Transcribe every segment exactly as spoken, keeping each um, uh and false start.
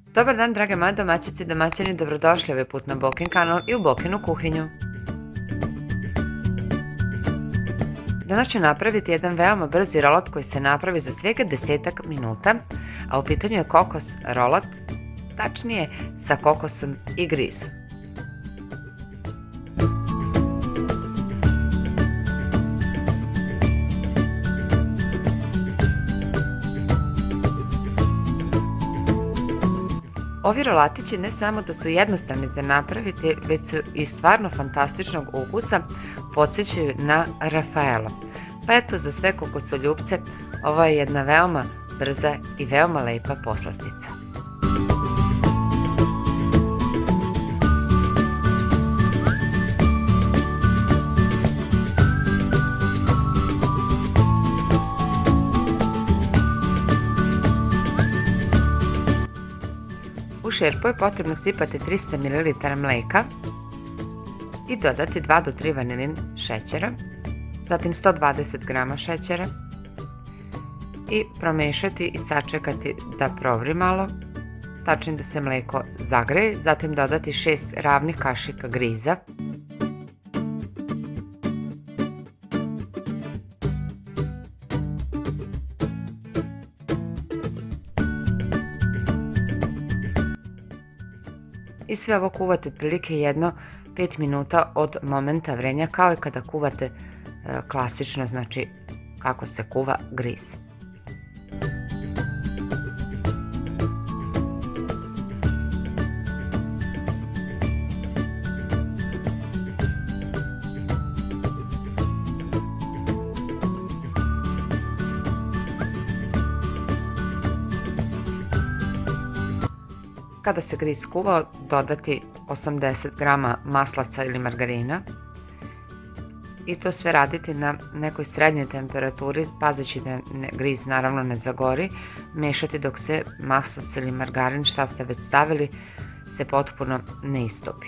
Dobar dan, drage moje domaćice i domaćini, dobrodošli ovaj put na Bokin kanal i u Bokinu kuhinju. Danas ću napraviti jedan veoma brzi rolat koji se napravi za svega desetak minuta, a u pitanju je kokos rolat, tačnije sa kokosom i grizom. Ovi rolatići ne samo da su jednostavni za napraviti, već su i stvarno fantastičnog ukusa, podsjećaju na Rafaelo. Pa eto, za sve kokosoljupce, ovo je jedna veoma brza i veoma lepa poslastica. U šerpu je potrebno sipati tristo mililitara mlijeka i dodati dva do tri vanilin šećera, zatim sto dvadeset grama šećera i promešati i sačekati da provri malo, tačnije da se mlijeko zagreje, zatim dodati šest ravnih kašika griza. I sve ovo kuvate otprilike jedno pet minuta od momenta vrenja, kao i kada kuvate e, klasično, znači kako se kuva griz. Kada se griz kuva, dodati osamdeset grama maslaca ili margarina i to sve raditi na nekoj srednjoj temperaturi, pazeći da griz naravno ne zagori, mešati dok se maslac ili margarin, šta ste već stavili, se potpuno ne istopi.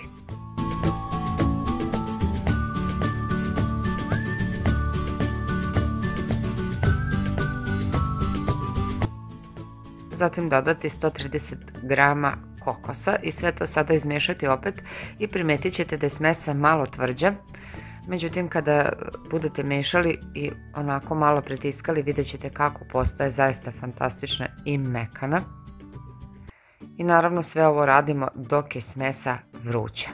Zatim dodati sto trideset grama kokosa i sve to sada izmiješati opet i primijetit ćete da je smesa malo tvrđa. Međutim, kada budete miješali i onako malo pritiskali, vidjet ćete kako postaje zaista fantastična i mekana. I naravno sve ovo radimo dok je smesa vruća.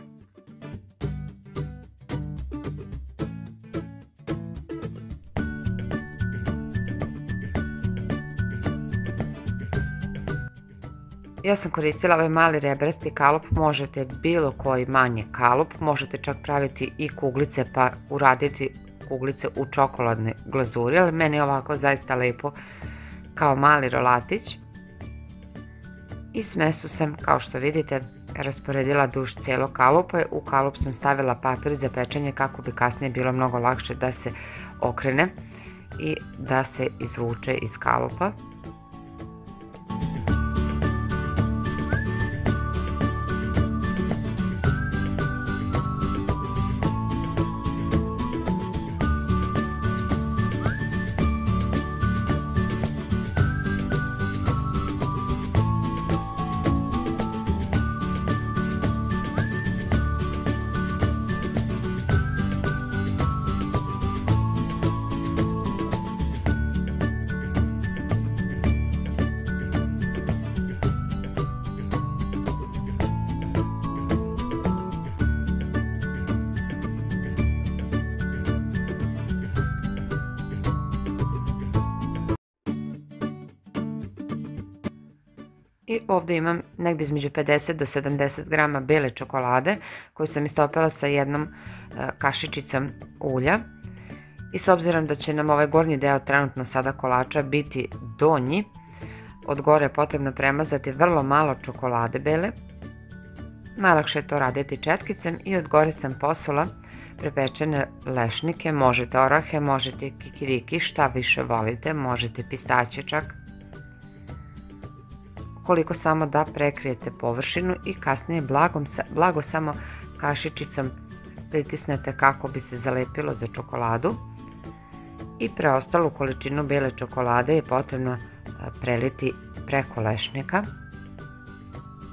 Ja sam koristila ovaj mali rebrasti kalup, možete bilo koji manji kalup, možete čak praviti i kuglice pa uraditi kuglice u čokoladnoj glazuri, ali meni je ovako zaista lepo kao mali rolatić. I smesu sam, kao što vidite, rasporedila duž cijelog kalupa, u kalup sam stavila papir za pečenje kako bi kasnije bilo mnogo lakše da se okrene i da se izvuče iz kalupa. I ovdje imam negdje između pedeset do sedamdeset grama bele čokolade koju sam istopila sa jednom kašičicom ulja. I s obzirom da će nam ovaj gornji deo trenutno sada kolača biti donji, od gore je potrebno premazati vrlo malo čokolade bele. Najlakše je to raditi četkicom i od gore sam posula prepečene lešnike, možete orahe, možete kikiriki, šta više volite, možete pistaće čak. Koliko samo da prekrijete površinu i kasnije blagom, blago samo kašičicom pritisnete kako bi se zalepilo za čokoladu. I preostalu količinu bele čokolade je potrebno preliti preko lešnika.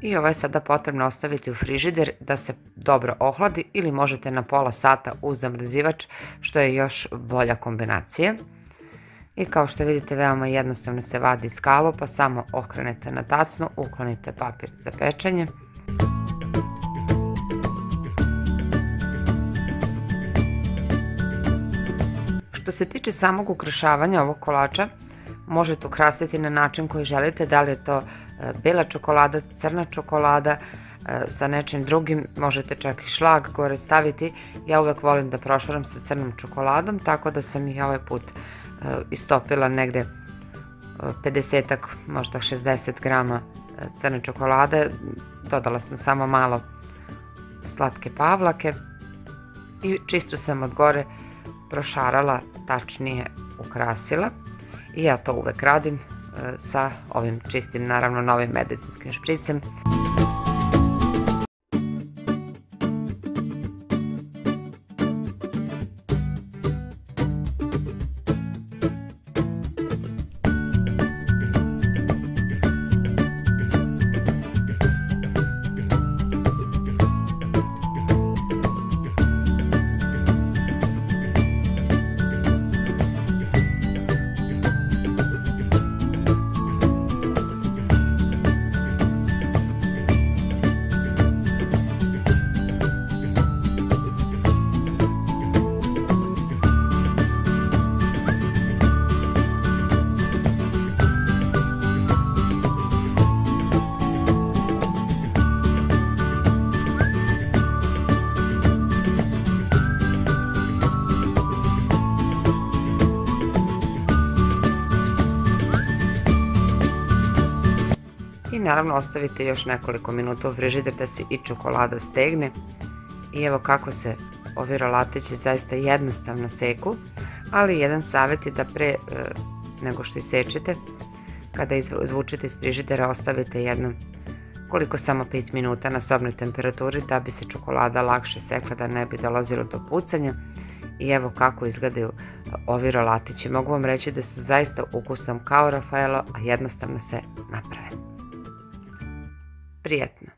I ovo je sada potrebno ostaviti u frižider da se dobro ohladi ili možete na pola sata u zamrzivač, što je još bolja kombinacija. I kao što vidite, veoma jednostavno se vadi iz kalupa, samo okrenete na tacnu, uklonite papir za pečenje. Što se tiče samog ukrašavanja ovog kolača, možete ukrasiti na način koji želite, da li je to bela čokolada, crna čokolada, sa nečim drugim, možete čak i šlag gore staviti. Ja uvek volim da prošaram sa crnom čokoladom, tako da sam i ovaj put istopila negde pedesetak, možda šezdeset grama crne čokolade, dodala sam samo malo slatke pavlake i čisto sam od gore prošarala, tačnije ukrasila. I ja to uvek radim sa ovim čistim, naravno novim medicinskim špricem. I naravno ostavite još nekoliko minuta u frižider da se i čokolada stegne. I evo kako se ovi rolatići zaista jednostavno seku, ali jedan savjet je da pre nego što isečete, kada izvučete iz frižidera, ostavite jedno koliko samo pet minuta na sobnoj temperaturi da bi se čokolada lakše sekla, da ne bi dolazilo do pucanja. I evo kako izgledaju ovi rolatići. Mogu vam reći da su zaista ukusom kao Rafaelo, a jednostavno se naprave. Prijetno!